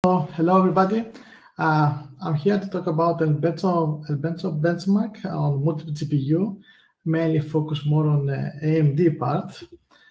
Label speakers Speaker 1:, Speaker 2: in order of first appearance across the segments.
Speaker 1: Hello everybody. I'm here to talk about Elbencho benchmark on multiple GPU, mainly focus more on the AMD part.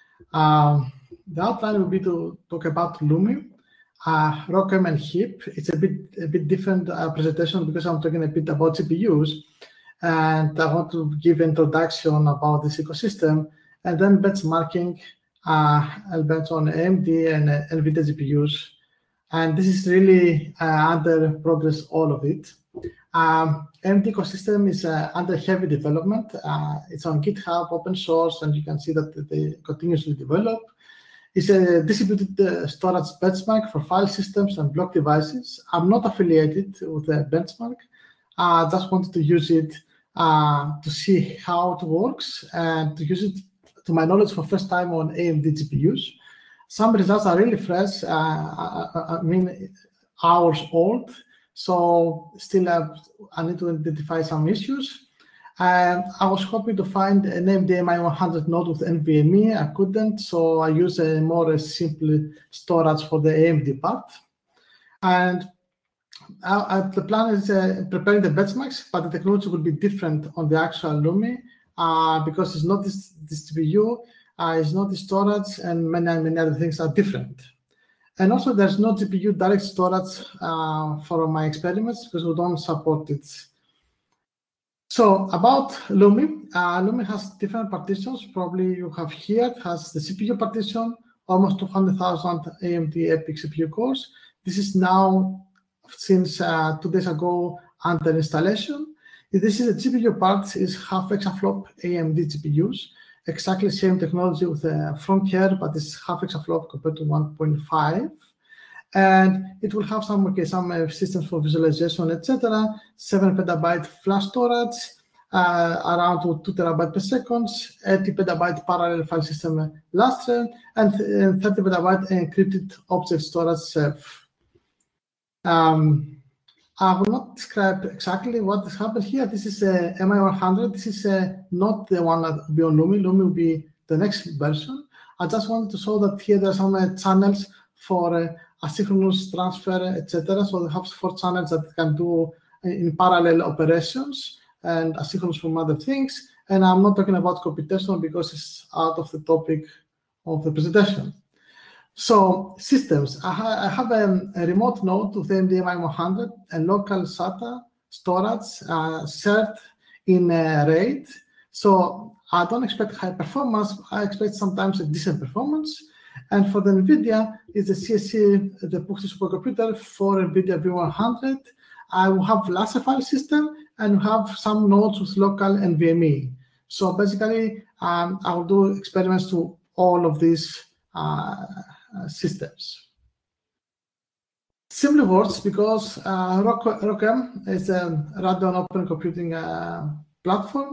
Speaker 1: The outline will be to talk about Lumi, ROCm and HIP. It's a bit different presentation because I'm talking a bit about GPUs, and I want to give an introduction about this ecosystem, and then benchmarking Elbencho on AMD and NVIDIA GPUs. And this is really under progress, all of it. AMD ecosystem is under heavy development. It's on GitHub, open source, and you can see that they continuously develop. It's a distributed storage benchmark for file systems and block devices. I'm not affiliated with the benchmark. I just wanted to use it to see how it works and to use it, to my knowledge, for first time on AMD GPUs. Some results are really fresh, I mean, hours old. So still I need to identify some issues. I was hoping to find an AMD MI100 node with NVMe. I couldn't, so I use a more simple storage for the AMD part. And the plan is preparing the benchmarks, but the technology will be different on the actual Lumi because it's not this GPU. It's not the storage, and many other things are different. And also, there's no GPU direct storage for my experiments because we don't support it. So about Lumi, Lumi has different partitions. Probably you have here, it has the CPU partition, almost 200,000 AMD EPYC CPU cores. This is now, since 2 days ago, under installation. This is a GPU part, is half exaflop AMD GPUs. Exactly same technology with a Frontier, but it's half exaflop compared to 1.5. And it will have some systems for visualization, etc. 7 petabyte flash storage, around 2 terabyte per second, 80 petabyte parallel file system lustre, and 30 petabyte encrypted object storage self. I will not describe exactly what has happened here. This is a MI100. This is not the one that will be on Lumi. Lumi will be the next version. I just wanted to show that here there are some channels for asynchronous transfer, etc. So they have 4 channels that can do in parallel operations and asynchronous from other things. And I'm not talking about computation because it's out of the topic of the presentation. So systems, I have a remote node with AMD MI100 and local SATA storage shared in RAID. So I don't expect high performance. I expect sometimes a decent performance. And for the NVIDIA, it's the CSC, the proxy supercomputer for NVIDIA V100. I will have laser file system and have some nodes with local NVMe. So basically, I will do experiments to all of these systems. Simply works because ROCm is a Radeon Open Computing platform.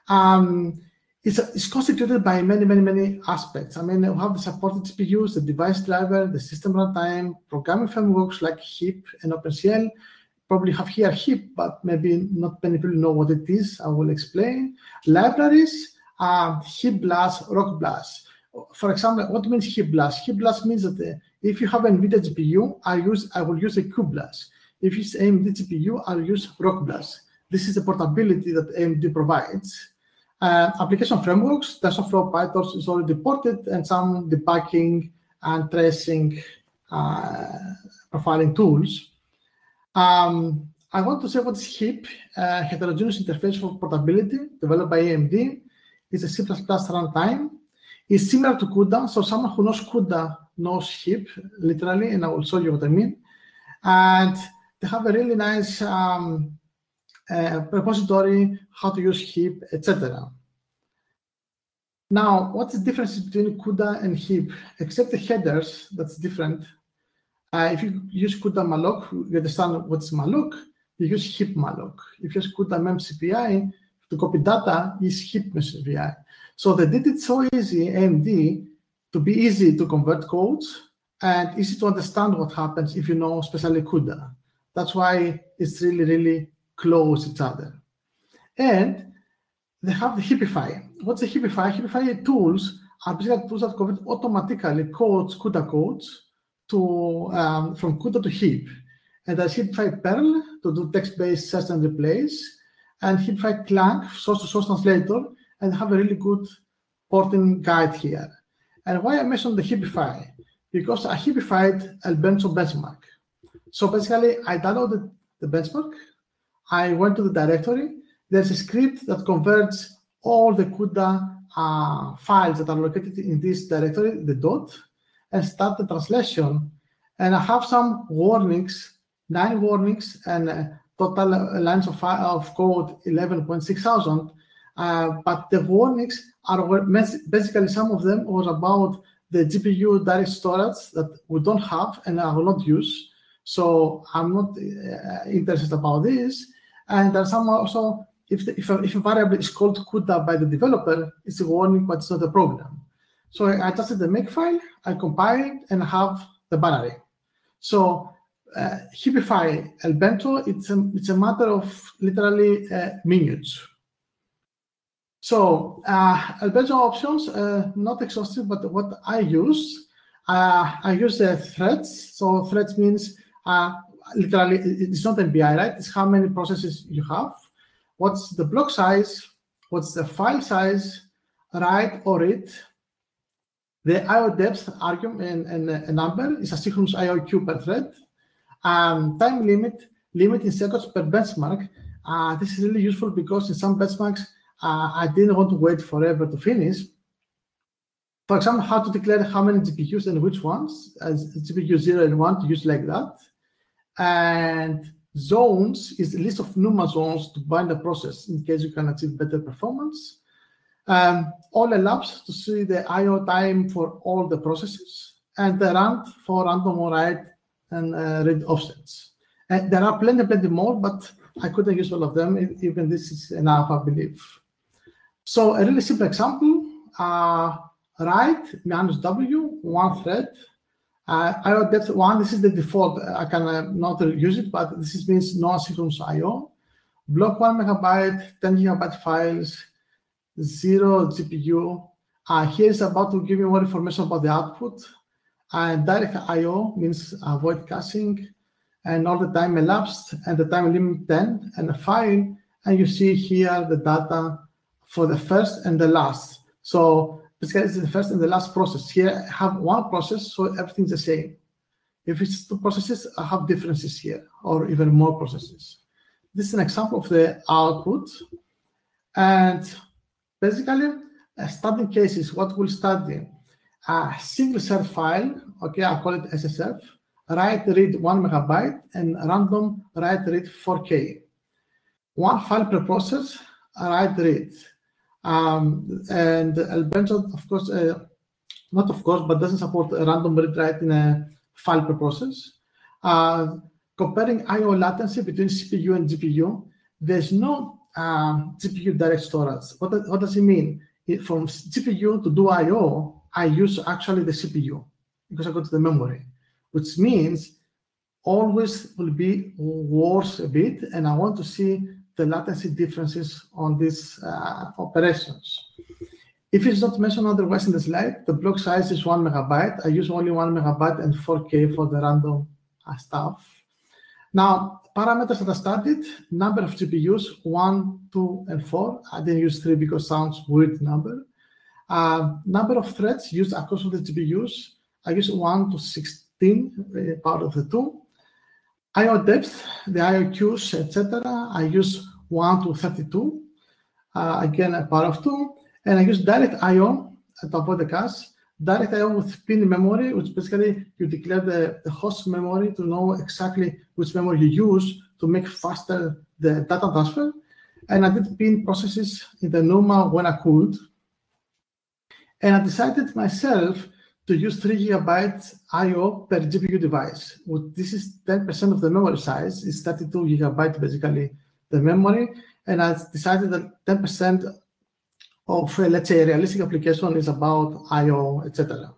Speaker 1: It's constituted by many aspects. I mean, we have the supported GPUs, the device driver, the system runtime, programming frameworks like HIP and OpenCL. Probably have here HIP, but maybe not many people know what it is. I will explain. Libraries, HIP BLAS, ROC BLAS. For example, what means HIP BLAS? HIP BLAS means that if you have an NVIDIA GPU, I will use a QBLAS. If it's AMD GPU, I'll use ROC BLAS. This is the portability that AMD provides. Application frameworks, TensorFlow, PyTorch is already ported, and some debugging and tracing profiling tools. I want to say what is HIP, heterogeneous interface for portability, developed by AMD. It's a C++ runtime. It's similar to CUDA, so someone who knows CUDA knows HIP, literally, and I will show you what I mean. And they have a really nice repository, how to use HIP, etc. Now, what's the difference between CUDA and HIP? Except the headers, that's different. If you use CUDA malloc, you understand what's malloc, you use HIP malloc. If you use CUDA memcpy, to copy data, is HIP memcpy. So they did it so easy, AMD, to be easy to convert codes and easy to understand what happens if you know, especially CUDA. That's why it's really close each other. And they have the Hipify. What's the Hipify? Hipify tools are basically tools that convert automatically codes, CUDA codes, to from CUDA to heap, and I heapify Perl to do text-based search and replace, and heapify Clang, source-to-source translator, and have a really good porting guide here. And why I mentioned the heapify? Because I heapified Elbencho benchmark. So basically, I downloaded the benchmark, I went to the directory, there's a script that converts all the CUDA files that are located in this directory, the dot, and start the translation. And I have some warnings, 9 warnings, and total lines of code 11.6 thousand. But the warnings are basically, some of them was about the GPU direct storage that we don't have and I will not use. So I'm not interested about this. And there's some also, if a variable is called CUDA by the developer, it's a warning, but it's not a problem. So I adjusted the makefile, I compiled, and have the binary. So heapify Elbencho, it's a matter of literally minutes. So Elbencho options, not exhaustive, but what I use the threads. So threads means literally it's not MBI, right? It's how many processes you have. What's the block size? What's the file size? Write or read. The IO depth argument and a number is asynchronous IO queue per thread. Time limit in seconds per benchmark. This is really useful because in some benchmarks, I didn't want to wait forever to finish. For example, how to declare how many GPUs and which ones, as GPU 0 and 1 to use like that. And zones is a list of NUMA zones to bind the process in case you can achieve better performance. All elapse to see the IO time for all the processes, and the rand for random write and read offsets. And there are plenty more, but I couldn't use all of them. Even this is enough, I believe. So a really simple example, write -w, 1 thread, IO depth 1, this is the default. I can not use it, but this means no asynchronous IO. Block 1 megabyte, 10 gigabyte files, 0 GPU. Here is about to give you more information about the output. Direct IO means avoid caching, and all the time elapsed, and the time limit 10, and a file, and you see here the data for the first and the last. So basically, it's the first and the last process. Here I have one process, so everything's the same. If it's 2 processes, I have differences here, or even more processes. This is an example of the output. And basically, starting cases, what we'll study, a single serve file, okay, I call it SSF, write, read 1 megabyte, and random write, read 4K. 1 file per process, write, read. And Elbencho, of course, not of course, but doesn't support a random read write in a file per process. Comparing I/O latency between CPU and GPU, there's no GPU direct storage. What does it mean? From GPU to do I/O, I use actually the CPU because I go to the memory, which means always will be worse a bit, and I want to see the latency differences on these operations. If it's not mentioned otherwise in the slide, the block size is 1 megabyte. I use only 1 megabyte and 4K for the random stuff. Now, parameters that I studied, number of GPUs, 1, 2, and 4. I didn't use 3 because it sounds weird number. Number of threads used across the GPUs, I use 1 to 16, power of the 2. I/O depth, the I/O queues, etc. I use 1 to 32, again a power of 2, and I use direct I/O to avoid the cache. Direct I/O with pin memory, which basically you declare the host memory to know exactly which memory you use to make faster the data transfer. And I did pin processes in the NUMA when I could. And I decided myself to use 3 gigabytes I/O per GPU device. This is 10% of the memory size. It's 32 gigabytes, basically, the memory. And I decided that 10% of, let's say, a realistic application is about I/O, etc.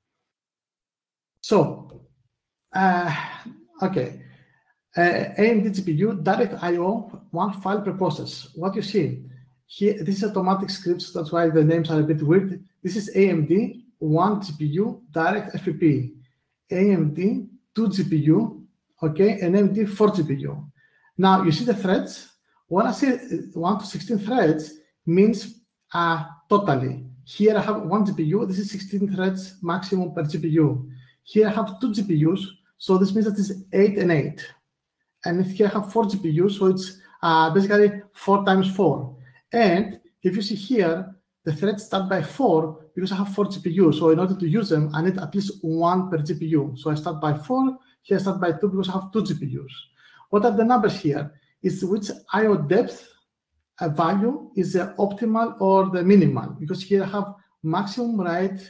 Speaker 1: So, okay. AMD GPU, direct I/O, 1 file per process. What you see here, this is automatic scripts. That's why the names are a bit weird. This is AMD, 1 GPU, direct FPP. AMD 2 GPU, okay, and AMD 4 GPU. Now you see the threads. When I say 1 to 16 threads, means totally. Here I have 1 GPU. This is 16 threads maximum per GPU. Here I have 2 GPUs, so this means that it's 8 and 8. And here I have 4 GPUs, so it's basically 4 times 4. And if you see here, the threads start by 4 because I have 4 GPUs. So in order to use them, I need at least 1 per GPU. So I start by 4, here I start by 2 because I have 2 GPUs. What are the numbers here? Is which I/O depth value is the optimal or the minimal? Because here I have maximum write,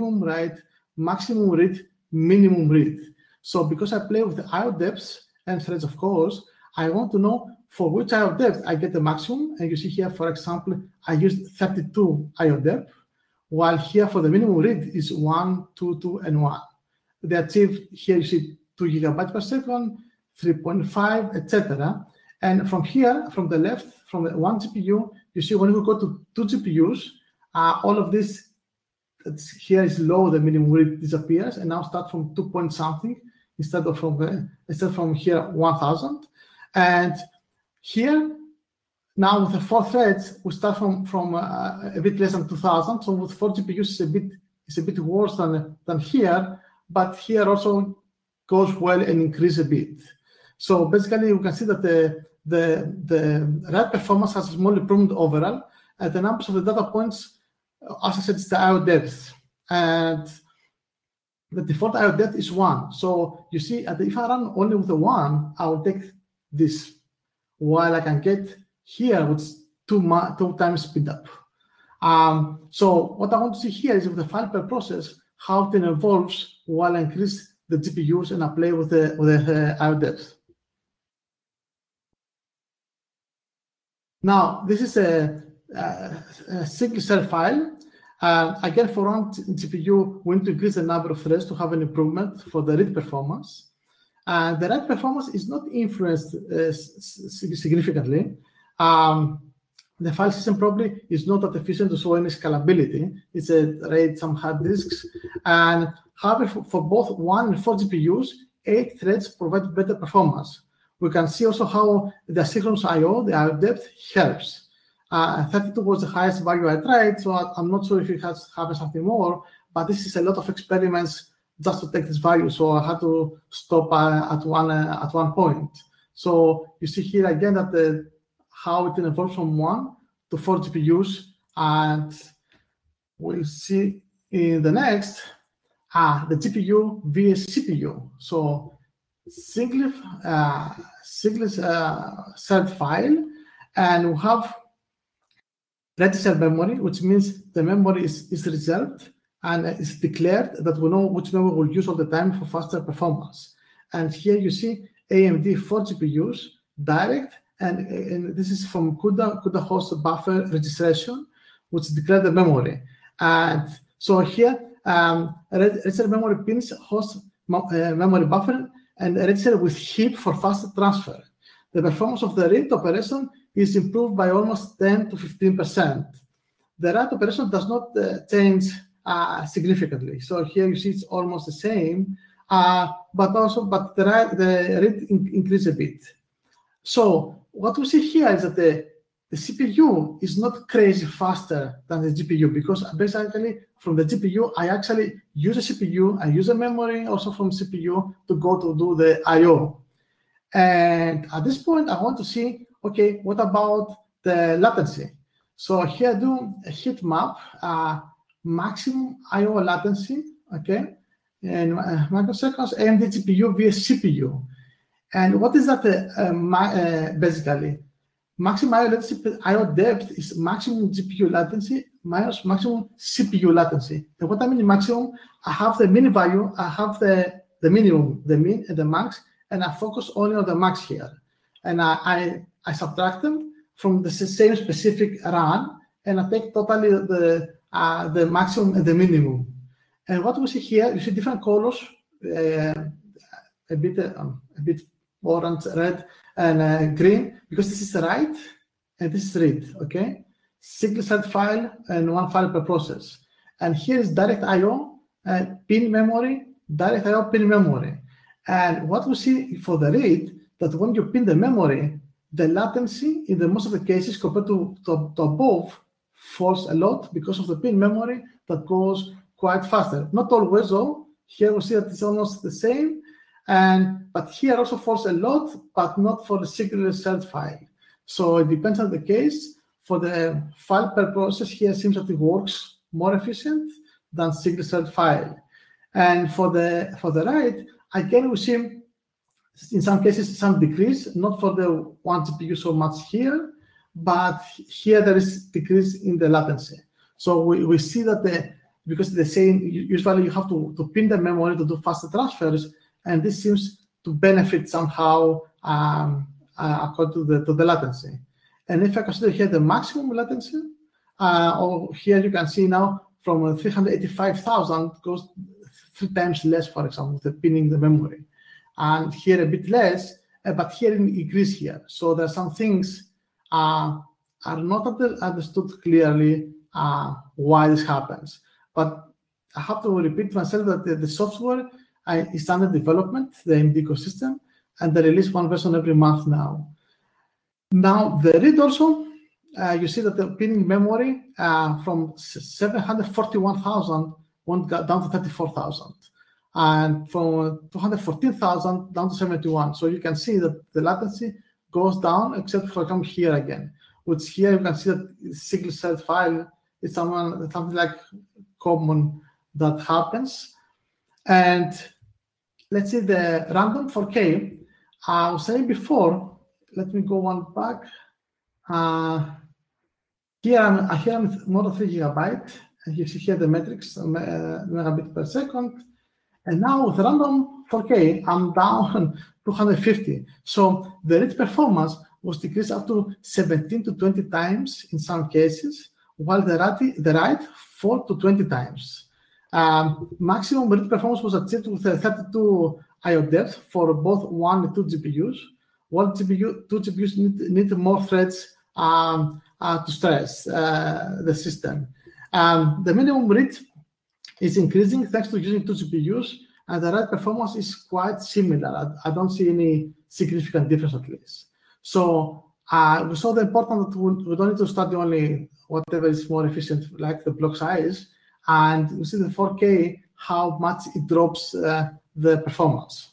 Speaker 1: maximum read, minimum read. So because I play with the I/O depths and threads, of course, I want to know for which I/O depth I get the maximum. And you see here, for example, I used 32 I/O depth, while here for the minimum read is 1, 2, 2, and 1. They achieve here, you see 2 gigabytes per second, 3.5, etc. And from here, from the left, from the 1 GPU, you see when we go to 2 GPUs, all of this here is low, the minimum read disappears, and now start from 2 point something instead from here 1000. And here, now with the 4 threads, we start from a bit less than 2000. So with 4 GPUs, it's a bit worse than here, but here also goes well and increase a bit. So basically, you can see that the write performance has a small improvement overall, and the numbers of the data points, as I said, it's the I/O depth, and the default I/O depth is 1. So you see, if I run only with the 1, I will take this, while I can get here with 2 times speed up. So what I want to see here is with the file per process, how it evolves while I increase the GPUs and I play with the I/O depth. Now, this is a single cell file. Again, for one GPU, we need to increase the number of threads to have an improvement for the read performance. The write performance is not influenced significantly. The file system probably is not that efficient to show any scalability. It's a RAID, some hard disks. And however, for both 1 and 4 GPUs, 8 threads provide better performance. We can see also how the asynchronous I/O, the I/O depth, helps. 32 was the highest value I tried, so I'm not sure if it has something more, but this is a lot of experiments just to take this value, so I had to stop at one point. So you see here again that how it evolves from 1 to 4 GPUs, and we'll see in the next the GPU vs CPU. So single shared file, and we have register memory, which means the memory is reserved and it's declared that we know which memory we'll use all the time for faster performance. And here you see AMD 4 GPUs direct, and this is from CUDA host buffer registration, which declared the memory. And so here register memory pins host memory buffer and register with heap for faster transfer. The performance of the read operation is improved by almost 10 to 15%. The write operation does not change significantly. So here you see it's almost the same, but the read increase a bit. So what we see here is that the CPU is not crazy faster than the GPU, because basically from the GPU, I actually use a CPU, I use a memory also from CPU to go to do the I/O. And at this point, I want to see, okay, what about the latency? So here I do a heat map, maximum I/O latency, okay, and microseconds, AMD GPU vs CPU. And what is that basically? Maximum I/O latency, I/O depth is maximum GPU latency minus maximum CPU latency. And what I mean maximum, I have the min value, I have the minimum, the min and the max, and I focus only on the max here. And I subtract them from the same specific run, and I take totally the maximum and the minimum. And what we see here, you see different colors, a bit orange, red, and green, because this is write and this is read, okay? Single set file and one file per process. And here is direct I/O, pin memory, direct IO pin memory. And what we see for the read, that when you pin the memory, the latency in the most of the cases compared to above falls a lot because of the pin memory that goes quite faster. Not always though. Here we see that it's almost the same, but here also falls a lot, but not for the single shared file. So it depends on the case. For the file per process, here seems that it works more efficient than single shared file. And for the write, again, we see in some cases some decrease, not for the one GPU so much here, but here there is decrease in the latency. So we see that because they say usually you have to pin the memory to do faster transfers, and this seems to benefit somehow according to the latency. And if I consider here the maximum latency, or here you can see now from 385,000 goes 3 times less, for example, the pinning the memory. And here a bit less, but here it increase here. So there are some things are not understood clearly why this happens. But I have to repeat myself that the software is under development, the AMD ecosystem, and they release one version every month now. Now the read also, you see that the pinning memory from 741,000 went down to 34,000. And from 214,000 down to 71. So you can see that the latency goes down, except for example here again, which here you can see that single shared file is something like common that happens. And let's see the random 4K. I was saying before, let me go one back. Here I'm more than 3 GB. And you see here the metrics, megabit per second. And now with random 4K, I'm down 250. So the read performance was decreased up to 17 to 20 times in some cases, while the write 4 to 20 times. Maximum read performance was achieved with 32 IO depth for both 1 and 2 GPUs. Two GPUs need more threads to stress the system. The minimum read is increasing thanks to using 2 GPUs, and the write performance is quite similar. I don't see any significant difference at least. So we saw the important that we don't need to study only whatever is more efficient, like the block size, and we see the 4K, how much it drops the performance.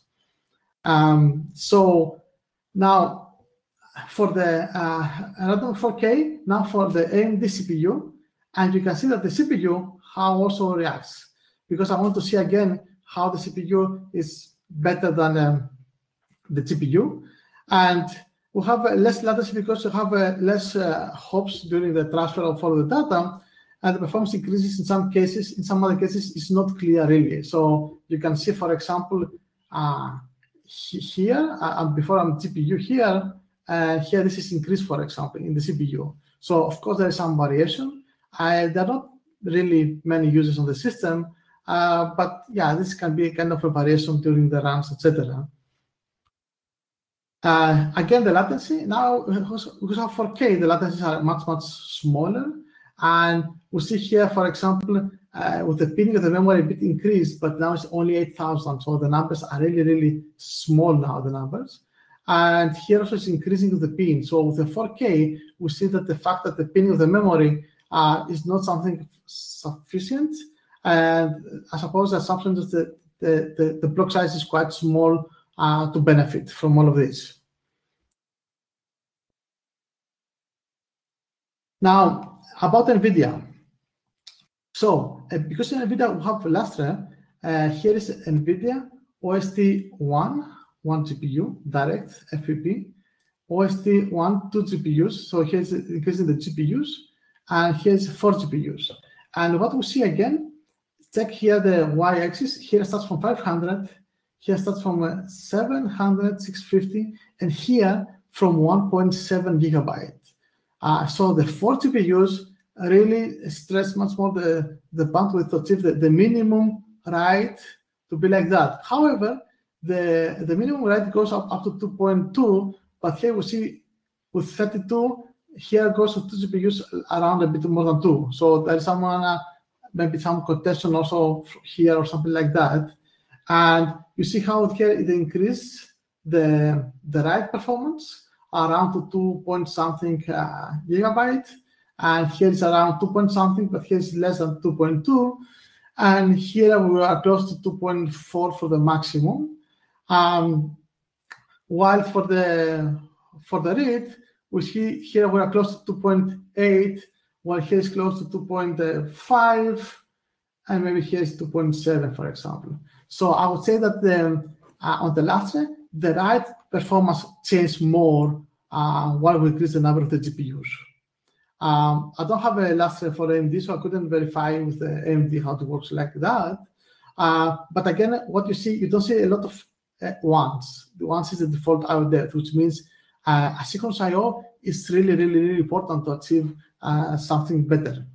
Speaker 1: So now for the random 4K, now for the AMD CPU, and you can see that the CPU, how also reacts, because I want to see again how the CPU is better than the GPU. And we have less latency because we have less hops during the transfer of all the data, and the performance increases in some cases. In some other cases, it's not clear really. So you can see, for example, here, before I'm GPU here, here this is increased, for example, in the CPU. So of course there is some variation. There are not really many users on the system, but yeah, this can be kind of a variation during the runs, etc. Again, the latency, now because of 4K, the latencies are much, much smaller. And we see here, for example, with the pinning of the memory a bit increased, but now it's only 8,000. So the numbers are really, really small now, the numbers. And here also it's increasing with the pin. So with the 4K, we see that the fact that the pinning of the memory is not something sufficient. And I suppose the assumption is that the block size is quite small to benefit from all of this. Now, about NVIDIA. So, because in NVIDIA we have Lustre, here is NVIDIA OST 1 GPU, direct FPP, OST 1, 2 GPUs. So here's increasing the GPUs, and here's 4 GPUs. And what we see again, check here the y-axis. Here starts from 500, here starts from 700, 650, and here from 1.7 gigabyte. So the 4 GPUs really stress much more the bandwidth to achieve the minimum write to be like that. However, the minimum write goes up to 2.2, but here we see with 32, here goes to 2 GPUs around a bit more than 2. So there is maybe some contention also here or something like that. And you see how here it increased the write performance around to 2 point something gigabyte. And here is around 2 point something, but here is less than 2.2. And here we are close to 2.4 for the maximum. While for the read, we see here we are close to 2.8, while here is close to 2.5, and maybe here is 2.7, for example. So I would say that on the Lastre, the write performance changed more while we increase the number of the GPUs. I don't have a Lastre for AMD, so I couldn't verify with the AMD how it works like that. But again, what you see, you don't see a lot of ones. The ones is the default IO depth, which means asynchronous IO is really, really, really important to achieve something better.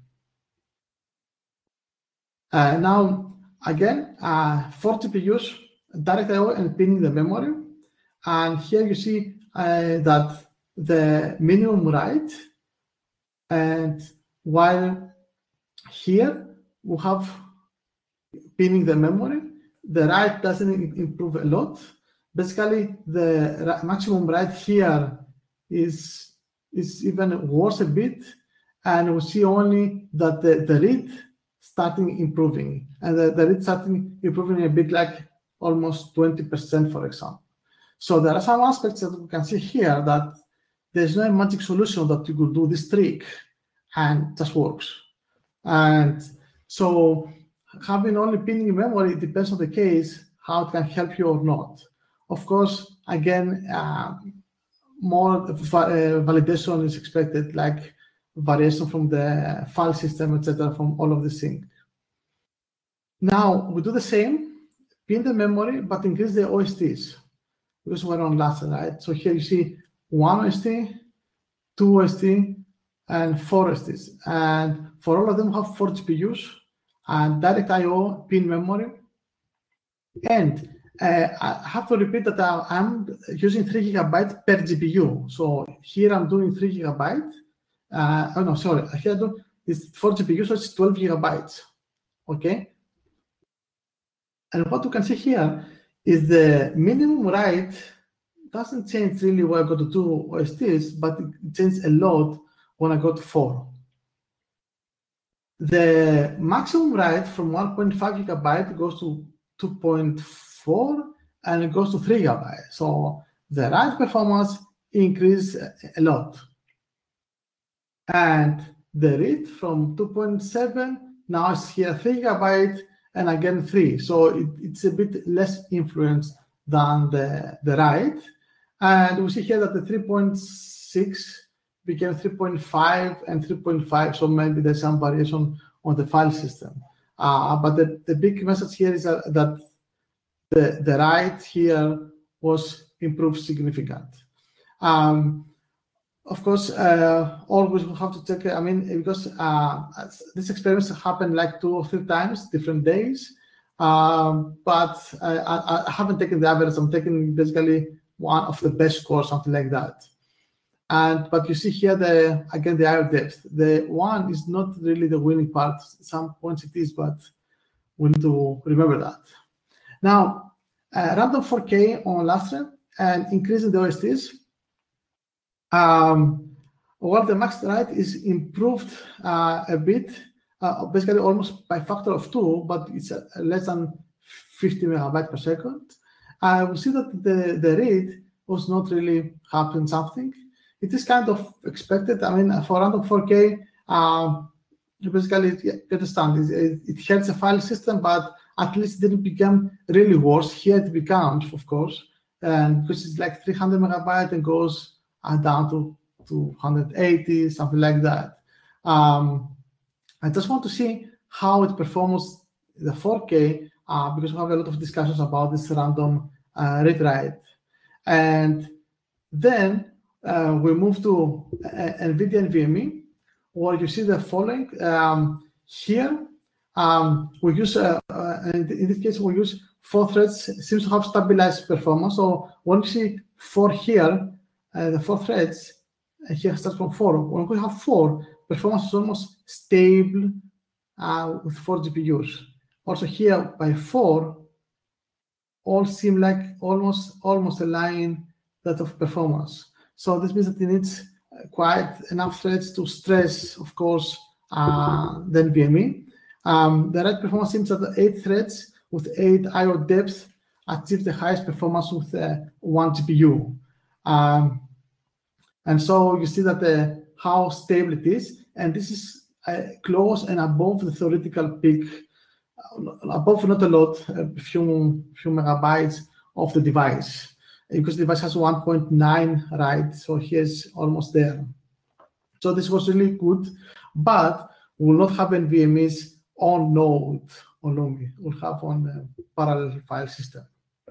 Speaker 1: Now, again, 4 GPUs, direct IO and pinning the memory. And here you see that the minimum write, and while here we have pinning the memory, the write doesn't improve a lot. Basically, the maximum write here is even worse a bit, and we see only that the read starting improving, and the read starting improving a bit, like almost 20%, for example. So there are some aspects that we can see here that there's no magic solution that you could do this trick and just works. And so having only pinning memory depends on the case, how it can help you or not. Of course, again, more validation is expected, like variation from the file system, etc., from all of these things. Now, we do the same, pin the memory, but increase the OSTs, because we're on Lastre, right? So here you see 1 OST, 2 OST, and 4 OSTs. And for all of them, we have 4 GPUs, and direct IO, pin memory. And I have to repeat that I'm using 3 GB per GPU. So here I'm doing 3 GB. Oh no, sorry. Here I do is 4 GPUs, so it's 12 GB. Okay. And what you can see here is the minimum write doesn't change really when I go to 2 OSTs, but it changes a lot when I go to 4. The maximum write from 1.5 GB goes to 2.4, and it goes to 3 GB. So the write performance increases a lot. And the read from 2.7 now is here 3 GB, and again 3. So it's a bit less influence than the write. And we see here that the 3.6 became 3.5 and 3.5. So maybe there's some variation on the file system. But the big message here is that the write here was improved significant. Of course, always we have to check. I mean, because this experiments happened like 2 or 3 times, different days. But I haven't taken the average. I'm taking basically one of the best scores, something like that. But you see here again the IO depth. The 1 is not really the winning part. Some points it is, but we need to remember that. Now, random 4K on Lastre and increasing the OSTs. Well, the max write is improved a bit, basically almost by factor of 2, but it's less than 50 megabytes per second. We see that the read was not really happening something. It is kind of expected. I mean, for random 4K, basically, you understand, it hurts the file system, but at least it didn't become really worse. Here it becomes, of course, and because it's like 300 megabytes and goes down to 280, something like that. I just want to see how it performs the 4K because we have a lot of discussions about this random read-write. And then we move to NVIDIA NVMe, where you see the following. Here, we use, in this case, we use 4 threads. It seems to have stabilized performance. So when you see 4 here, the 4 threads, here starts from 4. When we have 4, performance is almost stable with 4 GPUs. Also here, by 4, all seem like almost align that of performance. So this means that it needs quite enough threads to stress, of course, the NVMe. The right performance seems that 8 threads with 8 I/O depth achieve the highest performance with one GPU. And so you see that how stable it is, and this is close and above the theoretical peak, above not a lot, a few megabytes of the device, because the device has 1.9, right? So here's almost there. So this was really good, but we will not have NVMEs on node on Lumi. We'll have on the parallel file system.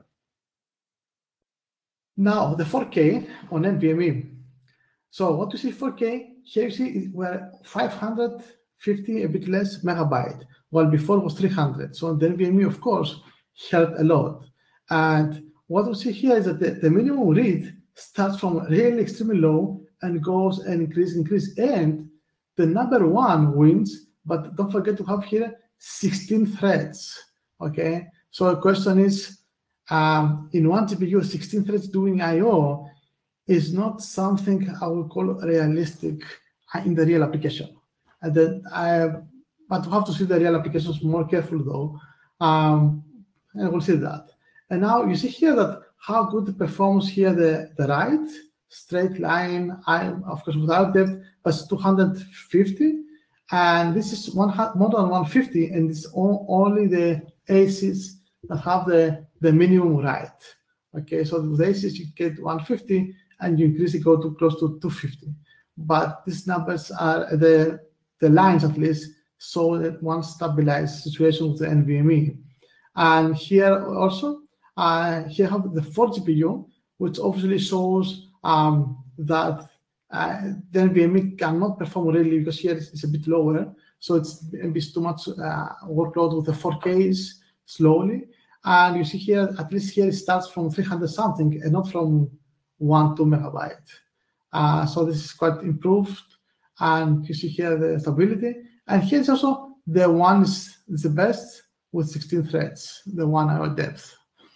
Speaker 1: Now the 4K on NVMe. So what you see 4K, here you see we're 550, a bit less megabyte, while before it was 300. So the NVMe, of course, helped a lot. And what we see here is that the minimum read starts from really extremely low and goes and increase. And the number one wins, but don't forget to have here 16 threads, okay? So the question is, in one GPU, 16 threads doing I/O is not something I would call realistic in the real application. And then but we have to see the real applications more carefully though, and we'll see that. And now you see here that how good the performance here, the right straight line, of course without depth, but it's 250, and this is more than 150, and it's only the ACs that have the minimum right. Okay, so with ACs you get 150, and you increase it, go to close to 250. But these numbers are the lines at least, so that one stabilized situation with the NVMe. And here also, here have the 4 GPU, which obviously shows that the NVMe cannot perform really, because here it's a bit lower. So it's maybe too much workload with the 4Ks slowly. And you see here, at least here it starts from 300 something and not from 1-2 megabyte. So this is quite improved. And you see here the stability. And here's also the one is the best with 16 threads, the 1 I/O depth.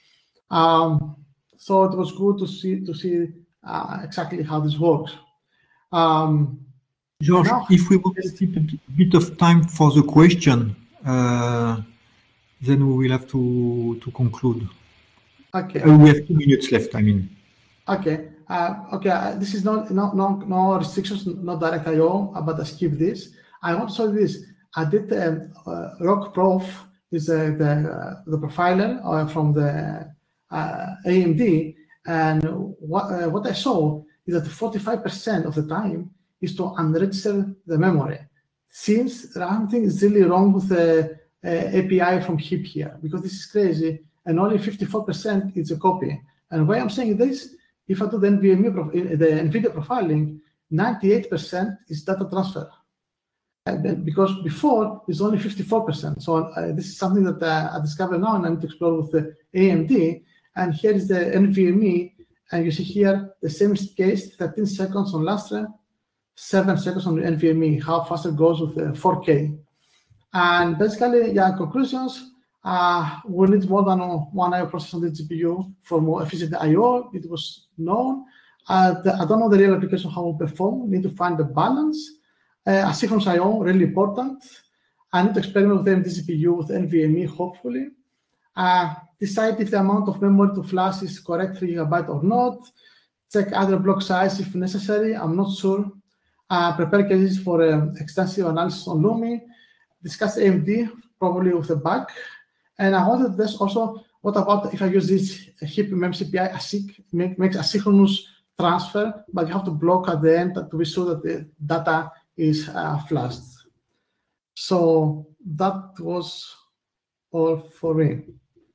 Speaker 1: So it was good to see exactly how this works.
Speaker 2: George, if we will keep a bit of time for the question, then we will have to conclude.
Speaker 1: Okay.
Speaker 2: We have 2 minutes left, I mean.
Speaker 1: Okay. This is no restrictions, not direct I/O, but I skip this. I want to show you this. I did Rock Prof is the profiler from the AMD, and what I saw is that 45% of the time is to unregister the memory. Seems something is really wrong with the API from HIP here, because this is crazy, and only 54% is a copy. And why I'm saying this, if I do the NVIDIA profiling, 98% is data transfer. And then, because before it's only 54%. So this is something that I discovered now, and I need to explore with the AMD. And here is the NVMe, and you see here the same case, 13 seconds on Lustre, 7 seconds on the NVMe, how fast it goes with the 4K. And basically, conclusions, we need more than one I/O processor on the GPU for more efficient I/O. It was known. I don't know the real application, how it will perform. We need to find the balance. Asynchronous I/O, really important. I need to experiment with AMD GPU, with NVMe, hopefully. Decide if the amount of memory to flash is correct, 3 GB or not. Check other block size if necessary. I'm not sure. Prepare cases for extensive analysis on Lumi. Discuss AMD, probably with a bug. And I wanted to test also, what about if I use this HIP memcpy ASIC, makes asynchronous transfer, but you have to block at the end to be sure that the data is flashed. So that was all for me.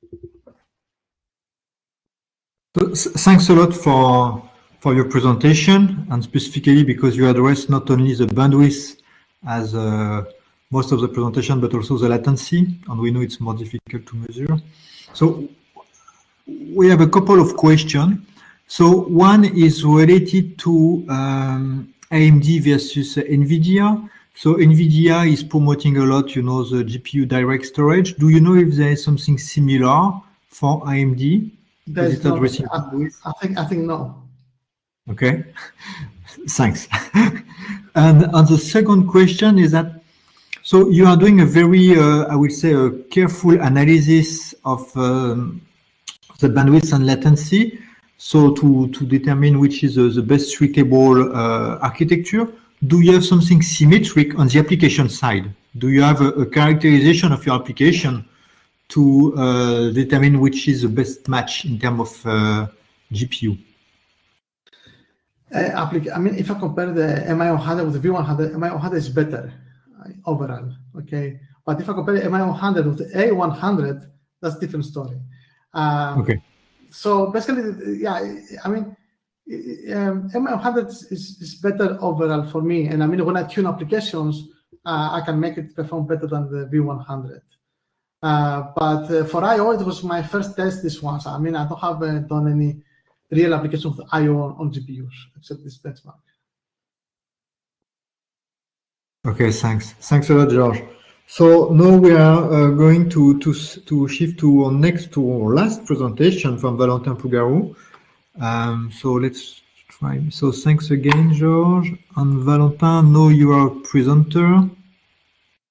Speaker 2: So, thanks a lot for your presentation, and specifically because you address not only the bandwidth as most of the presentation, but also the latency, and we know it's more difficult to measure. So we have a couple of questions. So one is related to AMD versus NVIDIA. So NVIDIA is promoting a lot, the GPU direct storage. Do you know if there is something similar for AMD?
Speaker 1: There's no,
Speaker 2: addressing
Speaker 1: I think no.
Speaker 2: Okay, thanks. And the second question is that, so you are doing a very, I would say, a careful analysis of the bandwidth and latency, so to determine which is the best suitable architecture. Do you have something symmetric on the application side? Do you have a characterization of your application to determine which is the best match in terms of GPU?
Speaker 1: I mean, if I compare the MI100 with the V100, MI100 is better overall, okay? But if I compare the MI100 with the A100, that's a different story.
Speaker 2: Okay.
Speaker 1: So basically, yeah, I mean, MI100 is better overall for me. And I mean, when I tune applications, I can make it perform better than the V100. But for I/O, it was my first test this one. So, I mean, I don't have done any real application of I/O on GPUs, except this benchmark.
Speaker 2: Okay, thanks. Thanks a lot, George. So now we are going to shift to our last presentation from Valentin Pougarou. So let's try. So thanks again, George. And Valentin, now you are a presenter.